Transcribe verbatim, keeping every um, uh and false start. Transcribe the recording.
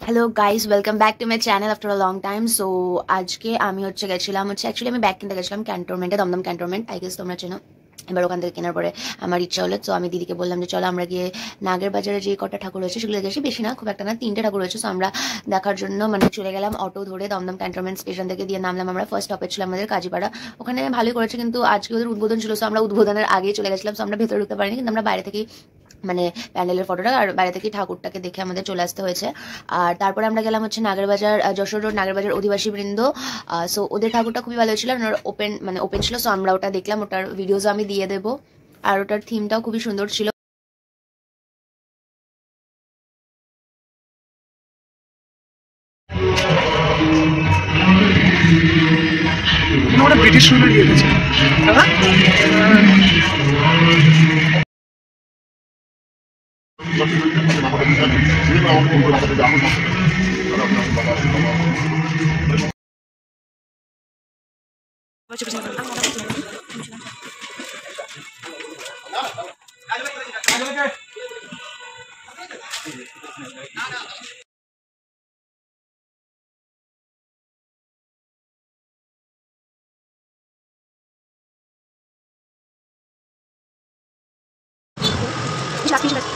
Hello guys, welcome back to my channel after a long time. So আজকে আমি হচ্ছে গেছিলাম হচ্ছে অ্যাকচুয়ালি আমি ব্যাগ কিনতে গেছিলাম ক্যান্টনমেন্টে, দমদম ক্যান্টনমেন্ট। আই গেস তোমরা চেনো। এবার ওখান থেকে কেনার পরে আমার ইচ্ছা হলো, তো আমি দিদিকে বললাম যে চলো আমরা গিয়ে নাগের বাজারে যে কটা ঠাকুর রয়েছে সেগুলো দেখেছি, বেশি না, খুব একটা না, তিনটে ঠাকুর রয়েছে। সো আমরা দেখার জন্য মানে চলে গেলাম অটো ধরে দমদম ক্যান্টনমেন্ট স্টেশন থেকে, দিয়ে নামলাম আমরা। ফার্স্ট স্টপেজ ছিল আমাদের কাজীপাড়া। ওখানে ভালোই করেছে, কিন্তু আজকে ওদের উদ্বোধন ছিল, সো আমরা উদ্বোধনের আগেই চলে গেছিলাম। সো আমরা ভেতরে ঢুকতে পারিনি, কিন্তু আমরা বাইরে থেকেই মানে প্যান্ডেলের ফটোটা আর বাইরে থেকে ঠাকুরটাকে দেখে আমাদের চলে আসতে হয়েছে। আর তারপরে আমরা গেলাম হচ্ছে নাগেরবাজার, যশোর রোড নাগেরবাজার অধিবাসী বৃন্দ। সো ওদের ঠাকুরটা খুবই ভালো ছিল, ওনার ওপেন মানে ওপেন ছিল। সো আমরা ওটা দেখলাম, ওটার ভিডিওসও আমি দিয়ে দেবো। আর ওটার থিমটাও খুবই সুন্দর ছিল। ওটা ব্রিটিশ রুলে দিয়ে দিয়েছে। Ich lasse mich